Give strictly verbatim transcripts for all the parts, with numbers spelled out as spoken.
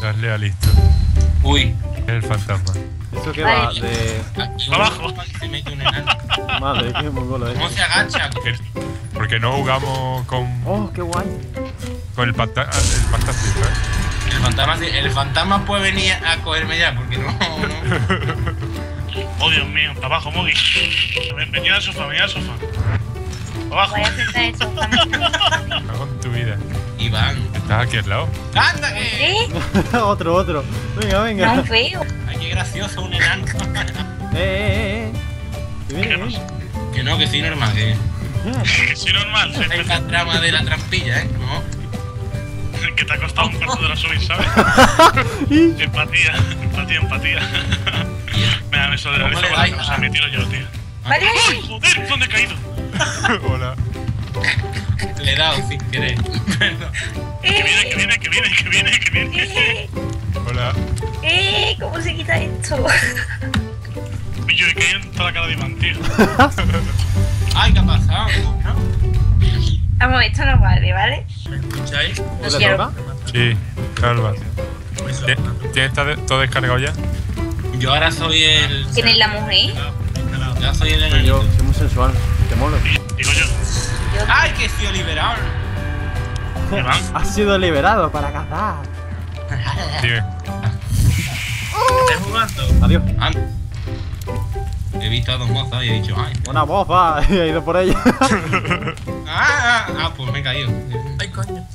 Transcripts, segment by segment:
Darle a listo. Uy. Es el fantasma. ¿Eso qué va? De... Abajo. Se mete un enano. Madre, qué mongolo es. ¿Cómo se agacha? Porque, porque no jugamos con, Oh, qué guay. con el fantasma, el fantasma, ¿sabes? El fantasma, el fantasma puede venir a cogerme ya, porque no. no. Oh, Dios mío. Abajo, Mogi. Venid al sofá, venid al sofá. Abajo. Voy a sentar el sofá. Hago en tu vida. Iván. ¿Estás aquí al lado? ¡Anda que! ¿Eh? Otro, otro. Venga, venga. No veo. Ay, qué gracioso, un enano. Eh, eh, eh. Que viene, ¿Qué que viene. pasa? Que no, que sí, normal, que. Que sí, normal. Soy Es la trama de la trampilla, ¿eh? No. que te ha costado un cuarto de la subir, ¿sabes? empatía, empatía, empatía. Mira, me solidarizo con la causa, me tiro yo, tío. Vale. ¡Ay, joder! ¿Dónde he caído? Hola. Le he dado sin querer. Perdón. Que viene, que viene, que viene, que viene, que viene. Eh, Hola. eh, ¿cómo se quita esto? Y yo he caído en toda la cara de Iván, tío. Ay, ¿qué ha pasado? ¿No? Vamos, esto no vale, ¿vale? ¿Me escucháis? No ¿Le quiero. toca? Sí, calma. ¿Tienes todo descargado ya? Yo ahora soy el. ¿Quién es la mujer? Ya soy el Soy enanito. yo, soy muy sensual. Te molo. Digo yo, Yo. ¡Ay, que he sido liberado! Iván. Has sido liberado para cazar. Dime. ¿Estás jugando? Adiós. Ah, he visto a dos mozas y he dicho, ay. Una bofa. Y he ido por ella. Ah, ah, ah, pues me he caído. Ay, coño.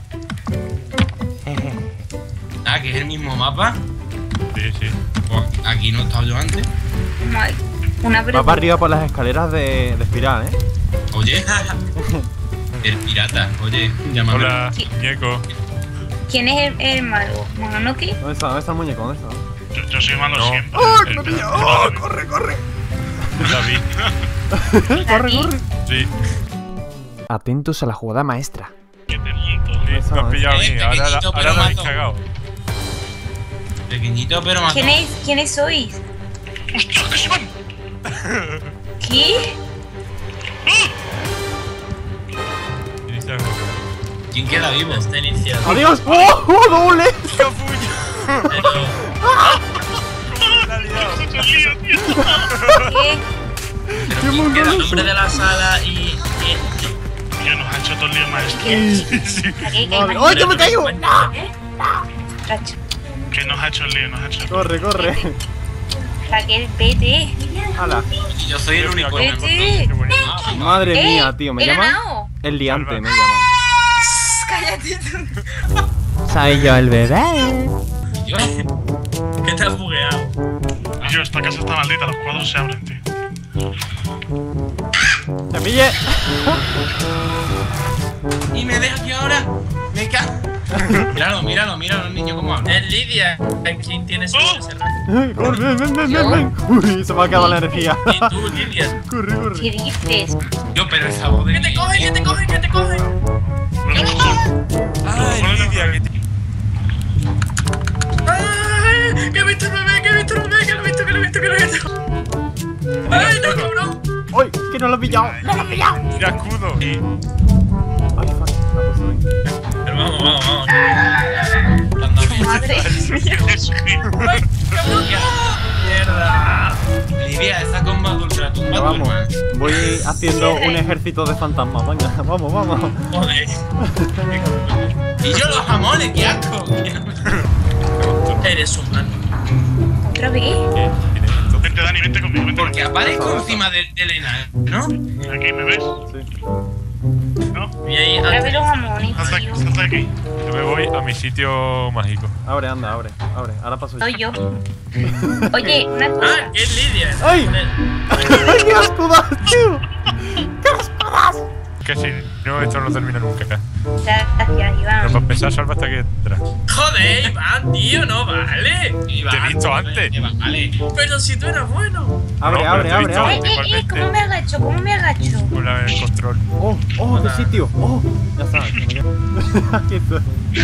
Ah, que es el mismo mapa. Sí, sí. Pues aquí no he estado yo antes. Mal. Una Va para pregunta. arriba por las escaleras de, de espiral, ¿eh? Oye. El pirata, oye, llámame. Hola, muñeco. ¿Quién es el, el malo? ¿Mononoke? ¿Dónde está? ¿Dónde está el muñeco? ¿Dónde está? Yo, yo soy malo No. siempre. ¡Oh, El me pedazo pilla! de ¡Oh, David. corre, corre! David. ¡Corre, David. corre! Sí. Atentos a la jugada maestra. Que te miento. Sí, me has pillado a mí. Eh, Ahora, la- pequeñito, ahora pero lo habéis mato. cagado. Pequeñito, pero más. ¿Quién es? ¿Quiénes sois? ¡Hostia, que se van! ¿Qué? Inicia el juego. ¿Quién queda vivo? Está iniciado. ¡Adiós! ¡Oh, oh, doble! ¡Se ha hecho el lío, tío! ¿Qué? ¡Qué mongolo! nombre de la sala y. Tío, nos ha hecho todo el lío maestro. ¿Qué? ¿Qué? Madre- ¡Ay, que me caigo! Racho. Que nos ha hecho el lío, nos ha hecho el lío. Corre, corre. Raquel, vete. ¡Hala! Yo soy el único. Qué Vete. bonito. Madre Eh, mía, tío. ¿Me he llaman? ganado. El liante, Salva. me llaman. Cállate tú. Soy yo el bebé. ¿Qué te has bugueado? Y yo, esta casa está maldita, los cuadros se abren, tío. ¡Te pille! ¿Y me deja aquí ahora? Me cago. Míralo, míralo, míralo, el niño cómo habla. Es Lidia. ¿Quién tiene su ¡Corre, ven, ven, ven, ven, ven! Uy, se me acaba la energía. Y tú, Lidia. Corre, ¿Qué corre. dices? Yo, pero esa voz de. ¡Que te coge, que te coge, que te coge! Ay, Lidia, que te... ¡Ay! ¡Que he visto el bebé, que he visto el bebé, que lo he visto, que lo he visto, que lo he visto! ¡Ay, no, cabrón! ¡Uy! ¡Que no lo he pillado! ¡No lo he pillado! Tira escudo. Sí. ¡Ay, fuck! Me ha puesto bien. Pero vamos, vamos, vamos. Anda bien. Madre mía. ¡Mierda! Lidia, esa comba de ultratumba, Ya tu vamos. hermano. Voy haciendo un ejército de fantasmas. Venga, vamos, vamos. Joder. Y yo los jamones, qué asco. Eres humano. ¿Otra vez? ¿Qué? ¿Quién es esto? Vente, Dani, vente conmigo, vente Porque conmigo. aparezco encima del, del enano, ¿no? Aquí me ves, Sí. ¿no? Y ahí Otra vez los jamones, Salta aquí, tío. salta aquí. Yo me voy a mi sitio mágico. Abre, anda, abre, abre. Ahora paso yo. Soy yo. Oye, una cosa. Ah, es Lidia. ¡Ay! ¡Ay, qué asco das, tío! ¡Qué asco das! Que si no, esto no termina nunca. Gracias, Pero para Iván. empezar, salva hasta que entras. Joder, Iván, tío, no vale. Iván, Te he visto antes. Iván, vale. Pero si tú eras bueno. Abre, No, abre, pero abre, te he abre. Eh, eh, eh, igualmente. ¿cómo me agacho? ¿Cómo me agacho? Con la- el control. ¡Oh! ¡Oh, qué sitio! ¡Oh! Ya está, que me quedo. Aquí estoy.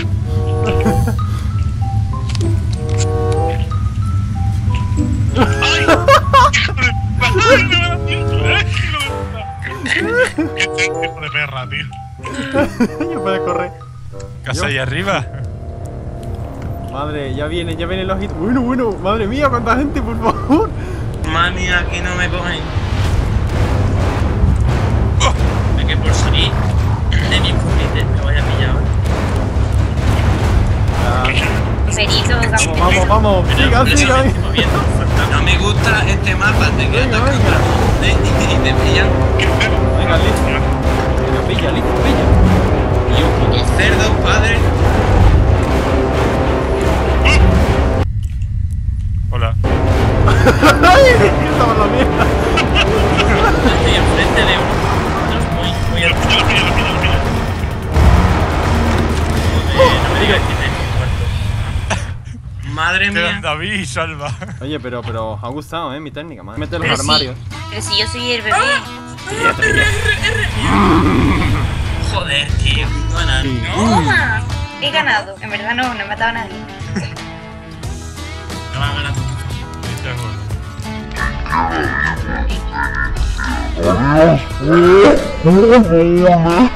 ¡Qué hijo de perra, tío! Yo puedo correr. Casa Yo. ahí arriba. Madre, ya vienen, ya vienen los hits. Bueno, bueno, madre mía, cuánta gente, por favor. Mami, aquí no me cogen. Es que por salir de mi escondite me voy a pillar ahora. Perito, Vamos, vamos, vamos. Sigan, Pero sigan. me estoy moviendo. No me gusta este mapa, te quedas Venga, atascado venga. y te, y te pillan. Venga, listo. Venga, pilla, listo, pilla. Y un puto cerdo, padre. Hola. ¡Ay! Estaba en la mierda. Estoy enfrente de uno. Muy, muy Lo alto. pillo, lo pillo, lo pillo, lo pillo. Eh, no me digas que te muerto. Madre Quedan mía. David y Salva. Oye, pero, pero os ha gustado, eh, mi técnica, madre. Mete los Pero sí. armarios. Pero si yo soy el bebé. Joder, tío. No ganar. Sí. Toma. He ganado. En verdad no, no he matado a nadie. No vas a ganar tú. Este es gordo. Adiós.